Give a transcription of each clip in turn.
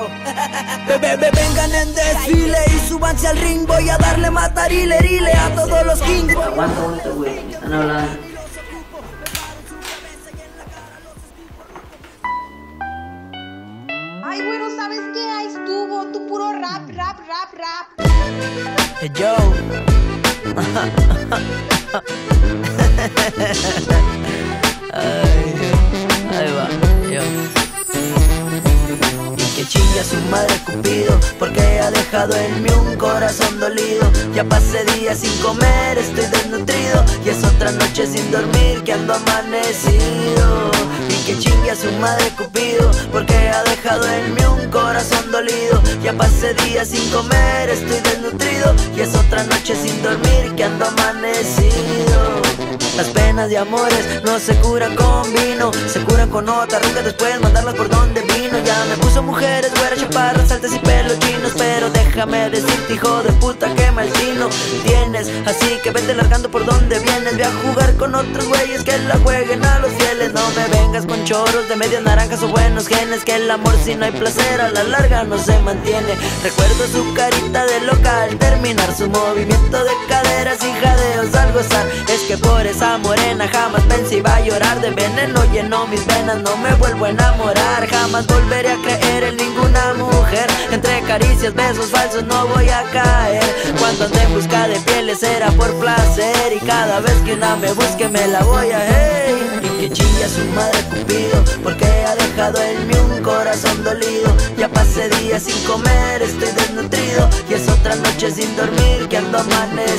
Vengan en desfile y súbanse al ring. Voy a darle matarile, rile a todos los kings. Aguanta bonito, güey, me están hablando. Ay, bueno, ¿sabes qué? Ahí estuvo, tú puro rap. Hey, yo. Ahí va, yo. Y que chingue a su madre Cupido, porque ha dejado en mí un corazón dolido. Ya pasé días sin comer, estoy desnutrido, y es otra noche sin dormir que ando amanecido. Y que chingue a su madre Cupido, porque ha dejado en mí un corazón dolido. Ya pasé días sin comer, estoy desnutrido, y es otra noche sin dormir que ando amanecido. Las penas de amores no se curan con vino, se curan con otra ruca después mandarlas por donde vino. Ya me puso mujeres, güeras, chaparras, altas y pelos chinos, pero déjame decirte, hijo de puta, que mal chino tienes, así que vete largando por donde vienes. Ve a jugar con otros güeyes que la jueguen a los fieles. No me vengas con choros de medias naranjas o buenos genes, que el amor si no hay placer a la larga no se mantiene. Recuerdo su carita de loca al terminar su movimiento de caderas y jadeos al gozar. Es que por esa morena jamás pensé iba a llorar. De veneno llenó mis venas, no me vuelvo a enamorar. Jamás volveré a creer en ninguna mujer. Entre caricias, besos falsos no voy a caer. Cuando ande en busca de pieles será por placer, y cada vez que una me busque me la voy a hey. Y que chille a su madre Cupido, porque ha dejado en mí un corazón dolido. Ya pasé días sin comer, estoy desnutrido, y es otra noche sin dormir que ando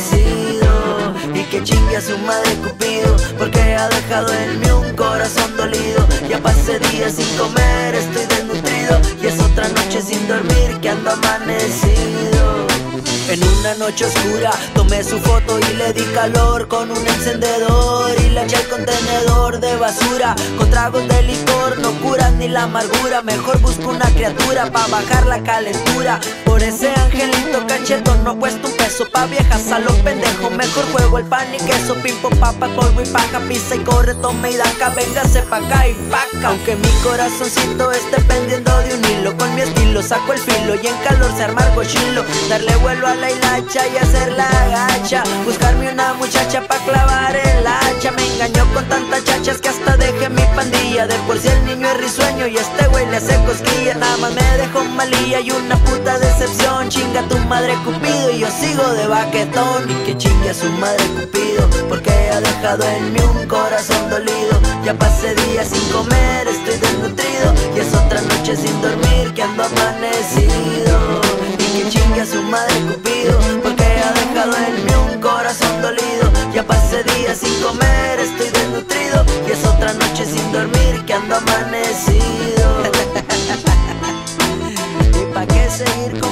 amanecido. Y que chingue a su madre Cupido, porque ha dejado en mí un corazón dolido. Ya pasé días sin comer, estoy desnutrido, y es otra noche sin dormir que ando amanecido. En una noche oscura tomé su foto y le di calor con un encendedor, y le eché al contenedor de basura. Con tragos de licor no curan ni la amargura, mejor busco una criatura pa' bajar la calentura. Por ese angelito cachetón no cuesta un peso, pa' viejas a los pendejos mejor juego el pan y queso. Pimpo, papa, polvo y paja, pisa y corre, tome y daca, véngase pa' acá y paca. Aunque mi corazoncito esté pendiendo de un hilo, con mi estilo saco el filo y en calor se arma algo chilo. Darle vuelo a la hilacha y hacer la gacha, buscarme una muchacha pa' clavar el hacha. Me engañó con tantas chachas que hasta dejé mi pandilla. De por si el niño es risueño y este güey le hace cosquilla. Nada más me dejó malilla y una puta decepción. Chinga tu madre Cupido y yo sigo de baquetón. Y que chingue a su madre Cupido, porque ha dejado en mí un corazón dolido. Ya pasé días sin comer, estoy desnutrido, y es otra noche sin dormir que ando amanecido. Y que chingue a su madre Cupido, porque ha dejado en mí un corazón dolido. Ya pasé días sin comer, estoy desnutrido, y es otra noche sin dormir que ando amanecido. ¿Y pa' qué seguir con